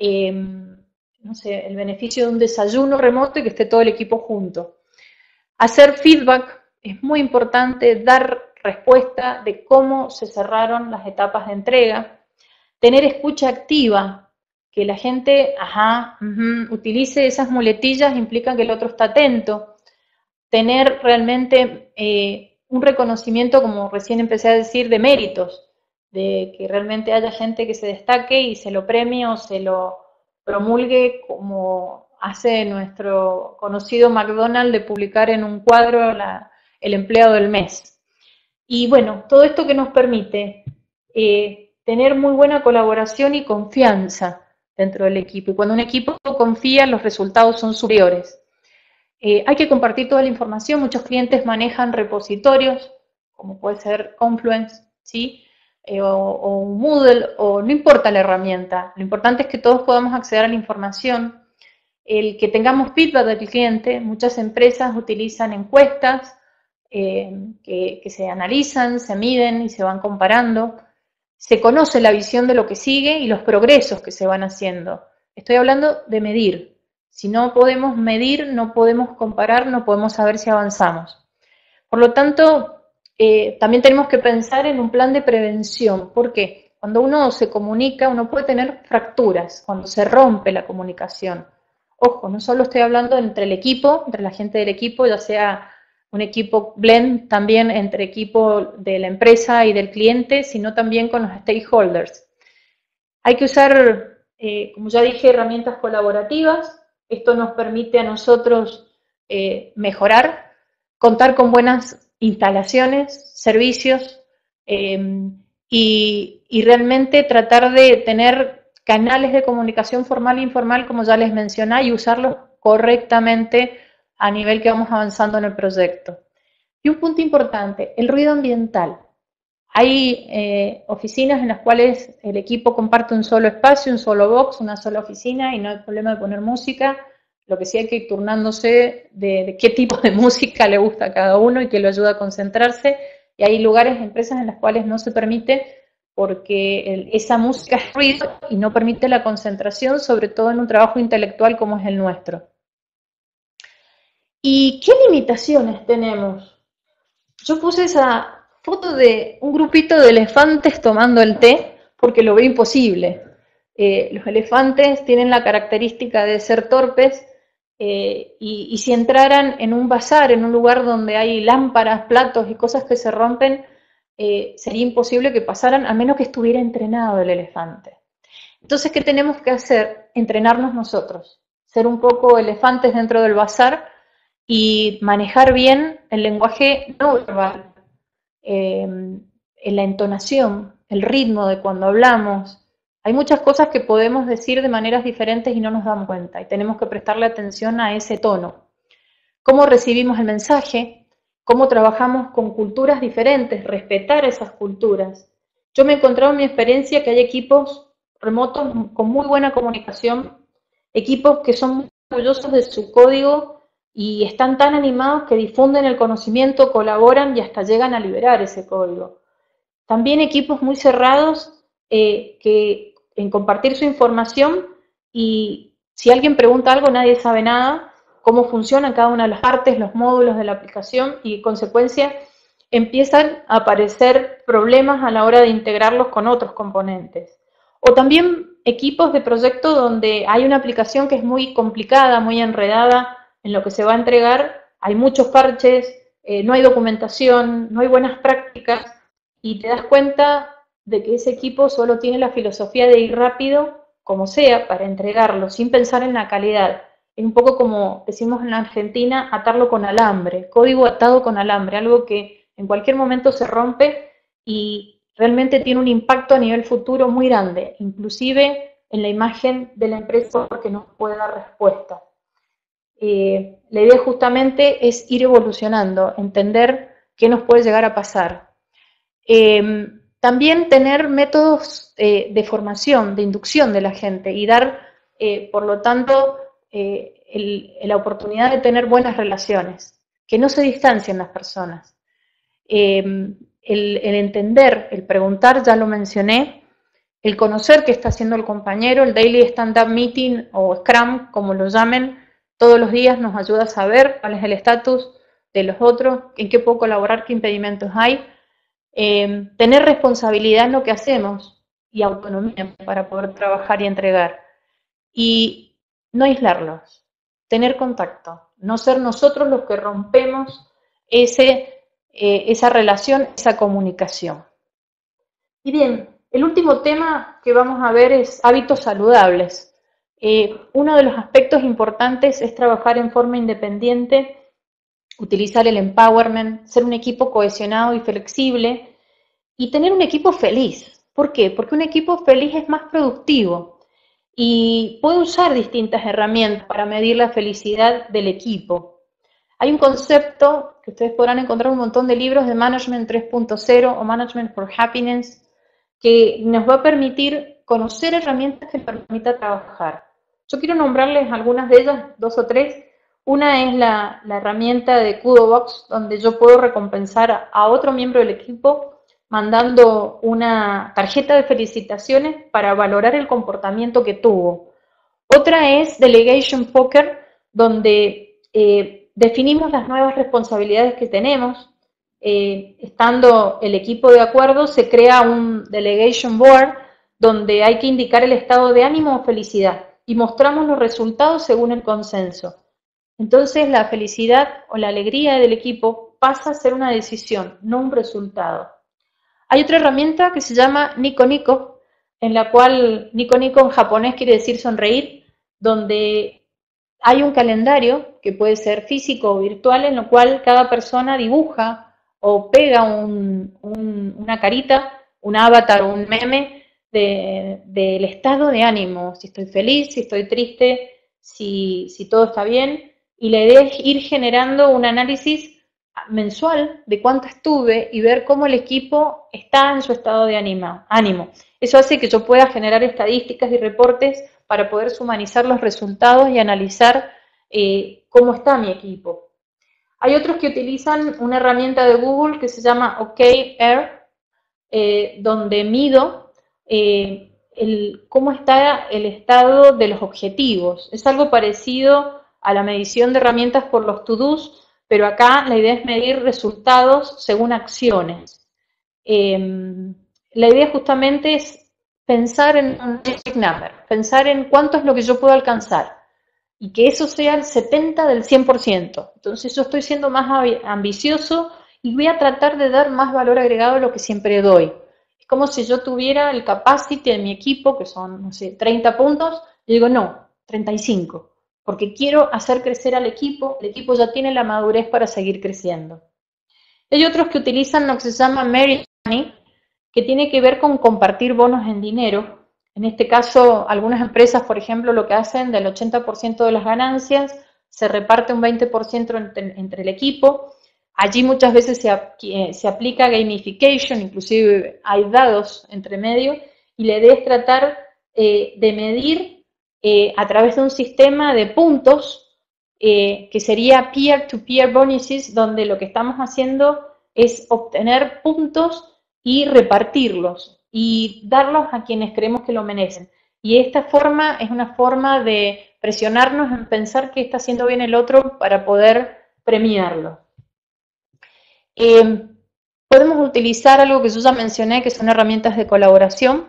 no sé, el beneficio de un desayuno remoto y que esté todo el equipo junto. Hacer feedback es muy importante, dar respuesta de cómo se cerraron las etapas de entrega, tener escucha activa, que la gente, utilice esas muletillas implica que el otro está atento, tener realmente un reconocimiento, como recién empecé a decir, de méritos, de que realmente haya gente que se destaque y se lo premie o se lo promulgue como hace nuestro conocido McDonald's de publicar en un cuadro el empleado del mes. Y bueno, todo esto que nos permite tener muy buena colaboración y confianza dentro del equipo. Y cuando un equipo confía, los resultados son superiores. Hay que compartir toda la información. Muchos clientes manejan repositorios, como puede ser Confluence, ¿sí? O un Moodle, o no importa la herramienta. Lo importante es que todos podamos acceder a la información. El que tengamos feedback del cliente. Muchas empresas utilizan encuestas que se analizan, se miden y se van comparando. Se conoce la visión de lo que sigue y los progresos que se van haciendo. Estoy hablando de medir. Si no podemos medir, no podemos comparar, no podemos saber si avanzamos. Por lo tanto, también tenemos que pensar en un plan de prevención. ¿Por qué? Cuando uno se comunica, uno puede tener fracturas, cuando se rompe la comunicación. Ojo, no solo estoy hablando entre el equipo, entre la gente del equipo, ya sea un equipo blend también entre equipo de la empresa y del cliente, sino también con los stakeholders. Hay que usar, como ya dije, herramientas colaborativas. Esto nos permite a nosotros mejorar, contar con buenas instalaciones, servicios y realmente tratar de tener canales de comunicación formal e informal, como ya les mencioné, y usarlos correctamente a nivel que vamos avanzando en el proyecto. Y un punto importante, el ruido ambiental. Hay oficinas en las cuales el equipo comparte un solo espacio, un solo box, una sola oficina y no hay problema de poner música. Lo que sí hay que ir turnándose de qué tipo de música le gusta a cada uno y que lo ayuda a concentrarse. Y hay lugares, empresas en las cuales no se permite porque esa música es ruido y no permite la concentración, sobre todo en un trabajo intelectual como es el nuestro. ¿Y qué limitaciones tenemos? Yo puse esa foto de un grupito de elefantes tomando el té porque lo veo imposible. Los elefantes tienen la característica de ser torpes y si entraran en un bazar, en un lugar donde hay lámparas, platos y cosas que se rompen, sería imposible que pasaran a menos que estuviera entrenado el elefante. Entonces, ¿qué tenemos que hacer? Entrenarnos nosotros, ser un poco elefantes dentro del bazar y manejar bien el lenguaje no verbal, la entonación, el ritmo de cuando hablamos. Hay muchas cosas que podemos decir de maneras diferentes y no nos damos cuenta y tenemos que prestarle atención a ese tono. Cómo recibimos el mensaje, cómo trabajamos con culturas diferentes, respetar esas culturas. Yo me he encontrado en mi experiencia que hay equipos remotos con muy buena comunicación, equipos que son muy orgullosos de su código y están tan animados que difunden el conocimiento, colaboran y hasta llegan a liberar ese código. También equipos muy cerrados que en compartir su información, y si alguien pregunta algo nadie sabe nada, cómo funcionan cada una de las partes, los módulos de la aplicación, y en consecuencia empiezan a aparecer problemas a la hora de integrarlos con otros componentes. O también equipos de proyecto donde hay una aplicación que es muy complicada, muy enredada en lo que se va a entregar, hay muchos parches, no hay documentación, no hay buenas prácticas, y te das cuenta de que ese equipo solo tiene la filosofía de ir rápido, como sea, para entregarlo, sin pensar en la calidad. Es un poco como decimos en la Argentina, atarlo con alambre, código atado con alambre, algo que en cualquier momento se rompe y realmente tiene un impacto a nivel futuro muy grande, inclusive en la imagen de la empresa porque no puede dar respuesta. La idea justamente es ir evolucionando, entender qué nos puede llegar a pasar. También tener métodos de formación, de inducción de la gente y dar, por lo tanto, la oportunidad de tener buenas relaciones, que no se distancien las personas. El entender, el preguntar, ya lo mencioné, el conocer qué está haciendo el compañero, el daily stand-up meeting o Scrum, como lo llamen, todos los días nos ayuda a saber cuál es el estatus de los otros, en qué puedo colaborar, qué impedimentos hay. Tener responsabilidad en lo que hacemos y autonomía para poder trabajar y entregar. Y no aislarlos, tener contacto, no ser nosotros los que rompemos esa relación, esa comunicación. Y bien, el último tema que vamos a ver es hábitos saludables. Uno de los aspectos importantes es trabajar en forma independiente, utilizar el empowerment, ser un equipo cohesionado y flexible, y tener un equipo feliz. ¿Por qué? Porque un equipo feliz es más productivo y puede usar distintas herramientas para medir la felicidad del equipo. Hay un concepto que ustedes podrán encontrar en un montón de libros de Management 3.0 o Management for Happiness, que nos va a permitir conocer herramientas que permitan trabajar. Yo quiero nombrarles algunas de ellas, 2 o 3. Una es la herramienta de Kudobox, donde yo puedo recompensar a otro miembro del equipo mandando una tarjeta de felicitaciones para valorar el comportamiento que tuvo. Otra es Delegation Poker, donde definimos las nuevas responsabilidades que tenemos. Estando el equipo de acuerdo, se crea un Delegation Board donde hay que indicar el estado de ánimo o felicidad y mostramos los resultados según el consenso. Entonces la felicidad o la alegría del equipo pasa a ser una decisión, no un resultado. Hay otra herramienta que se llama Nico Nico, en la cual Nico Nico en japonés quiere decir sonreír, donde hay un calendario que puede ser físico o virtual en lo cual cada persona dibuja o pega una carita, un avatar o un meme del estado de ánimo, si estoy feliz, si estoy triste, si todo está bien. Y la idea es ir generando un análisis mensual de cuánto estuve y ver cómo el equipo está en su estado de ánimo. Eso hace que yo pueda generar estadísticas y reportes para poder sumarizar los resultados y analizar cómo está mi equipo. Hay otros que utilizan una herramienta de Google que se llama OKR, donde mido cómo está el estado de los objetivos. Es algo parecido a la medición de herramientas por los to-dos, pero acá la idea es medir resultados según acciones. La idea justamente es pensar en un magic number, pensar en cuánto es lo que yo puedo alcanzar y que eso sea el 70 del 100%. Entonces yo estoy siendo más ambicioso y voy a tratar de dar más valor agregado a lo que siempre doy. Es como si yo tuviera el capacity de mi equipo, que son, no sé, 30 puntos, y digo, no, 35, porque quiero hacer crecer al equipo, el equipo ya tiene la madurez para seguir creciendo. Hay otros que utilizan lo que se llama merit money, que tiene que ver con compartir bonos en dinero. En este caso, algunas empresas, por ejemplo, lo que hacen del 80% de las ganancias, se reparte un 20% entre el equipo. Allí muchas veces se aplica gamification, inclusive hay dados entre medio, y la idea es tratar de medir a través de un sistema de puntos que sería peer-to-peer bonuses, donde lo que estamos haciendo es obtener puntos y repartirlos y darlos a quienes creemos que lo merecen. Y esta forma es una forma de presionarnos en pensar qué está haciendo bien el otro para poder premiarlo. Podemos utilizar algo que yo ya mencioné, que son herramientas de colaboración,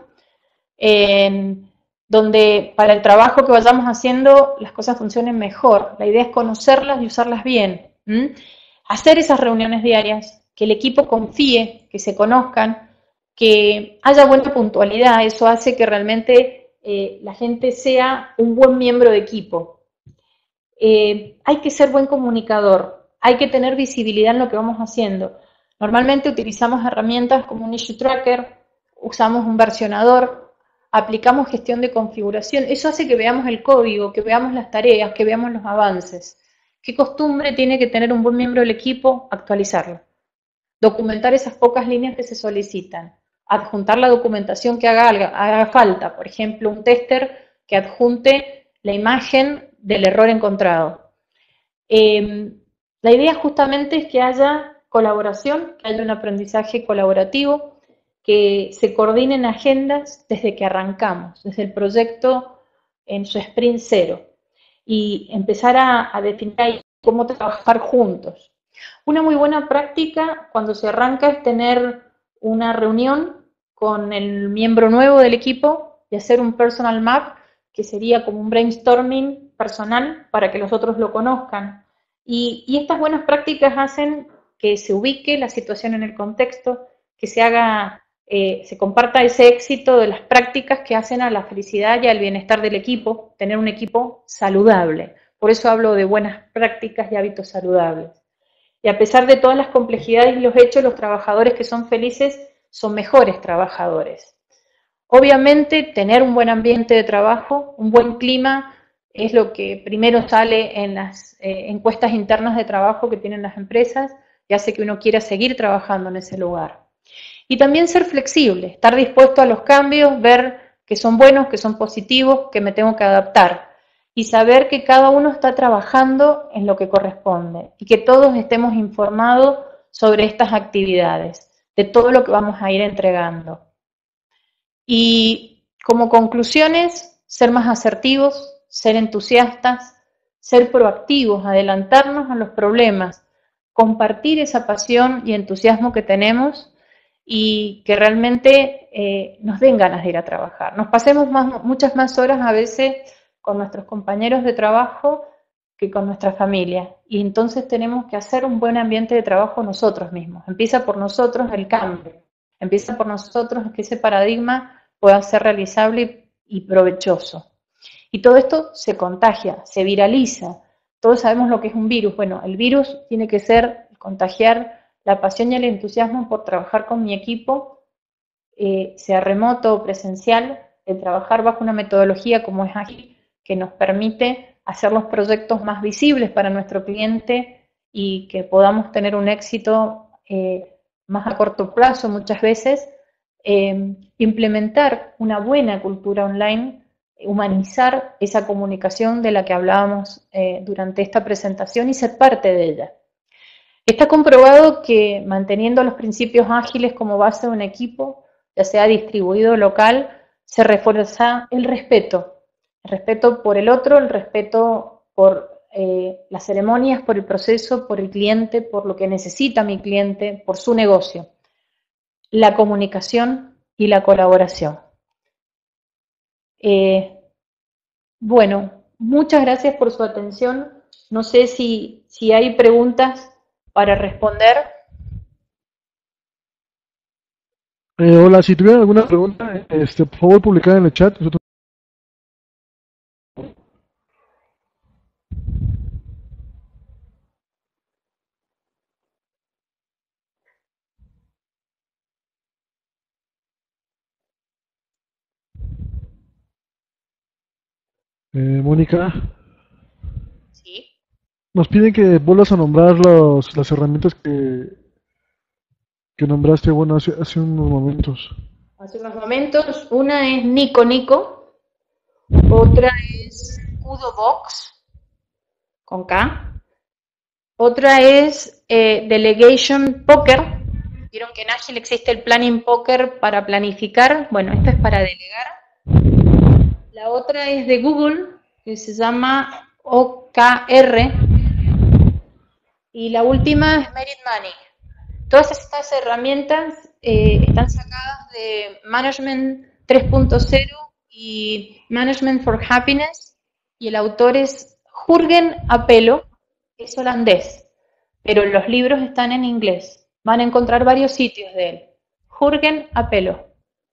donde para el trabajo que vayamos haciendo las cosas funcionen mejor. La idea es conocerlas y usarlas bien. Hacer esas reuniones diarias, que el equipo confíe, que se conozcan, que haya buena puntualidad. Eso hace que realmente la gente sea un buen miembro de equipo. Hay que ser buen comunicador, hay que tener visibilidad en lo que vamos haciendo. Normalmente utilizamos herramientas como un issue tracker, usamos un versionador, aplicamos gestión de configuración. Eso hace que veamos el código, que veamos las tareas, que veamos los avances. ¿Qué costumbre tiene que tener un buen miembro del equipo? Actualizarlo. Documentar esas pocas líneas que se solicitan. Adjuntar la documentación que haga falta. Por ejemplo, un tester que adjunte la imagen del error encontrado. La idea justamente es que haya colaboración, que haya un aprendizaje colaborativo, que se coordinen agendas desde que arrancamos, desde el proyecto en su sprint cero, y empezar a definir cómo trabajar juntos. Una muy buena práctica cuando se arranca es tener una reunión con el miembro nuevo del equipo y hacer un personal map, que sería como un brainstorming personal para que los otros lo conozcan. Y estas buenas prácticas hacen que se ubique la situación en el contexto, que se haga, se comparta ese éxito de las prácticas que hacen a la felicidad y al bienestar del equipo, tener un equipo saludable. Por eso hablo de buenas prácticas y hábitos saludables. Y a pesar de todas las complejidades y los hechos, los trabajadores que son felices son mejores trabajadores. Obviamente, tener un buen ambiente de trabajo, un buen clima, es lo que primero sale en las encuestas internas de trabajo que tienen las empresas y hace que uno quiera seguir trabajando en ese lugar. Y también ser flexible, estar dispuesto a los cambios, ver que son buenos, que son positivos, que me tengo que adaptar. Y saber que cada uno está trabajando en lo que corresponde y que todos estemos informados sobre estas actividades, de todo lo que vamos a ir entregando. Y como conclusiones, ser más asertivos, ser entusiastas, ser proactivos, adelantarnos a los problemas, compartir esa pasión y entusiasmo que tenemos y que realmente nos den ganas de ir a trabajar. Nos pasemos muchas más horas a veces con nuestros compañeros de trabajo que con nuestra familia. Y entonces tenemos que hacer un buen ambiente de trabajo nosotros mismos. Empieza por nosotros el cambio. Empieza por nosotros que ese paradigma pueda ser realizable y provechoso. Y todo esto se contagia, se viraliza. Todos sabemos lo que es un virus. Bueno, el virus tiene que ser contagiar la pasión y el entusiasmo por trabajar con mi equipo, sea remoto o presencial, el trabajar bajo una metodología como es Ágil, que nos permite hacer los proyectos más visibles para nuestro cliente y que podamos tener un éxito más a corto plazo muchas veces, implementar una buena cultura online, humanizar esa comunicación de la que hablábamos durante esta presentación y ser parte de ella. Está comprobado que manteniendo los principios ágiles como base de un equipo, ya sea distribuido o local, se refuerza el respeto por el otro, el respeto por las ceremonias, por el proceso, por el cliente, por lo que necesita mi cliente, por su negocio, la comunicación y la colaboración. Bueno, muchas gracias por su atención. No sé si hay preguntas para responder.
Hola, si tuvieran alguna pregunta, por favor publicar en el chat. Mónica,
Sí.
nos piden que vuelvas a nombrar las herramientas que nombraste, bueno, hace unos momentos.
Hace unos momentos, una es Nico Nico, Otra es Kudo Box, con K. Otra es Delegation Poker. Vieron que en Agile existe el Planning Poker para planificar. Bueno, esta es para delegar. La otra es de Google, que se llama OKR. Y la última es Merit Money. Todas estas herramientas están sacadas de Management 3.0 y Management for Happiness, y el autor es Jürgen Apelo, que es holandés, pero los libros están en inglés. Van a encontrar varios sitios de él. Jürgen Apelo.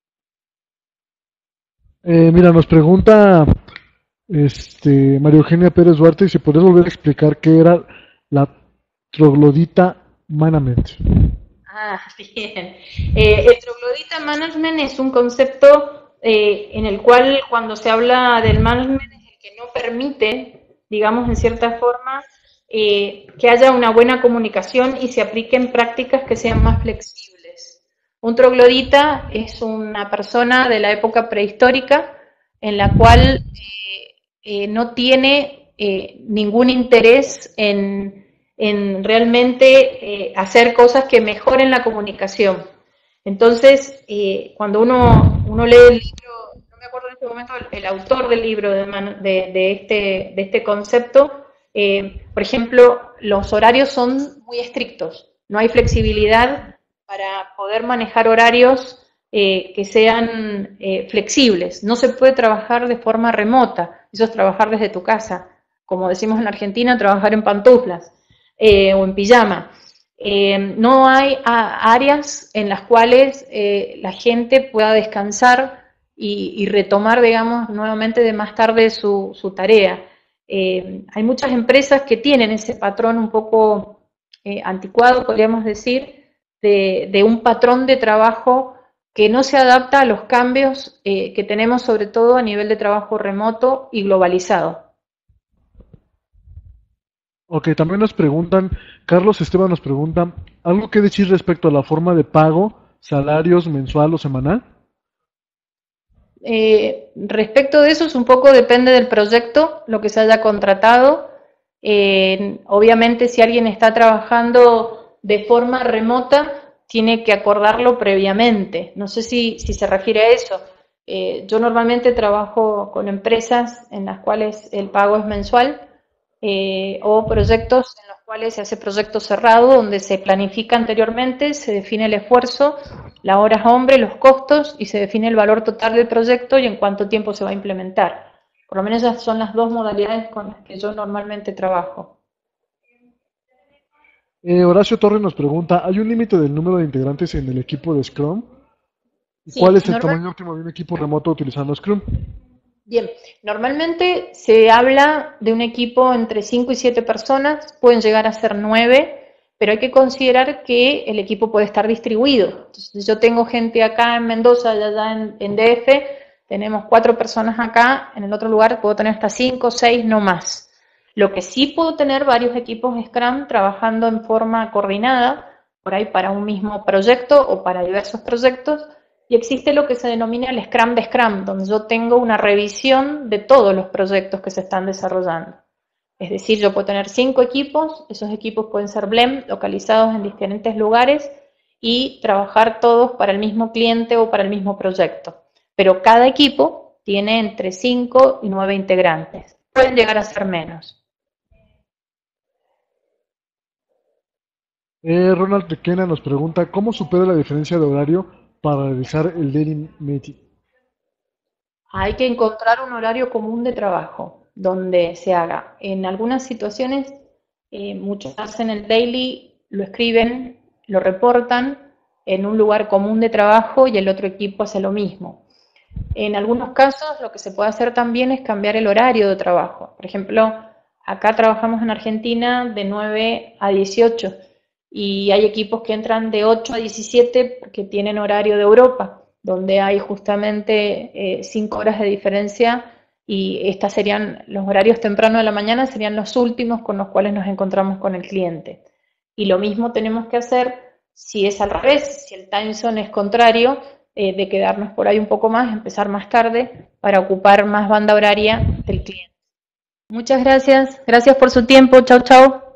Mira, nos pregunta María Eugenia Pérez Duarte si podrías volver a explicar qué era la troglodita management.
Ah, bien. El troglodita management es un concepto en el cual cuando se habla del management es el que no permite, digamos en cierta forma, que haya una buena comunicación y se apliquen prácticas que sean más flexibles. Un troglodita es una persona de la época prehistórica en la cual no tiene ningún interés en realmente hacer cosas que mejoren la comunicación. Entonces, cuando uno lee el libro, no me acuerdo en este momento el autor del libro de este concepto, por ejemplo, los horarios son muy estrictos, no hay flexibilidad para poder manejar horarios que sean flexibles. No se puede trabajar de forma remota, eso es trabajar desde tu casa. Como decimos en Argentina, trabajar en pantuflas o en pijama. No hay áreas en las cuales la gente pueda descansar y retomar, digamos, nuevamente de más tarde su tarea. Hay muchas empresas que tienen ese patrón un poco anticuado, podríamos decir, de un patrón de trabajo que no se adapta a los cambios que tenemos, sobre todo a nivel de trabajo remoto y globalizado.
Ok, también nos preguntan, Carlos Esteban nos pregunta, ¿algo que decir respecto a la forma de pago, salarios mensual o semanal?
Respecto de eso, es un poco depende del proyecto, lo que se haya contratado. Obviamente, si alguien está trabajando de forma remota, tiene que acordarlo previamente. No sé si se refiere a eso. Yo normalmente trabajo con empresas en las cuales el pago es mensual, o proyectos en los cuales se hace proyecto cerrado, donde se planifica anteriormente, se define el esfuerzo, la hora hombre, los costos y se define el valor total del proyecto y en cuánto tiempo se va a implementar. Por lo menos esas son las dos modalidades con las que yo normalmente trabajo.
Horacio Torres nos pregunta, ¿hay un límite del número de integrantes en el equipo de Scrum? ¿Y cuál
Sí,
es el tamaño óptimo de un equipo remoto utilizando Scrum?
bien, normalmente se habla de un equipo entre 5 y 7 personas, pueden llegar a ser 9, pero hay que considerar que el equipo puede estar distribuido. Entonces, yo tengo gente acá en Mendoza y allá en DF, tenemos 4 personas acá, en el otro lugar puedo tener hasta 5, 6, no más. Lo que sí puedo tener varios equipos Scrum trabajando en forma coordinada, por ahí para un mismo proyecto o para diversos proyectos, y existe lo que se denomina el Scrum de Scrum, donde yo tengo una revisión de todos los proyectos que se están desarrollando. Es decir, yo puedo tener 5 equipos, esos equipos pueden ser blend, localizados en diferentes lugares y trabajar todos para el mismo cliente o para el mismo proyecto. Pero cada equipo tiene entre 5 y 9 integrantes. Pueden llegar a ser menos.
Ronald Requena nos pregunta, ¿cómo supera la diferencia de horario para realizar el daily meeting?
Hay que encontrar un horario común de trabajo donde se haga. En algunas situaciones, muchos hacen el daily, lo escriben, lo reportan en un lugar común de trabajo y el otro equipo hace lo mismo. En algunos casos, lo que se puede hacer también es cambiar el horario de trabajo. Por ejemplo, acá trabajamos en Argentina de 9 a 18 y hay equipos que entran de 8 a 17 porque tienen horario de Europa, donde hay justamente 5 horas de diferencia y estas serían los horarios temprano de la mañana, serían los últimos con los cuales nos encontramos con el cliente. Y lo mismo tenemos que hacer si es al revés, si el time zone es contrario, de quedarnos por ahí un poco más, empezar más tarde para ocupar más banda horaria del cliente. Muchas gracias, gracias por su tiempo, chau chau.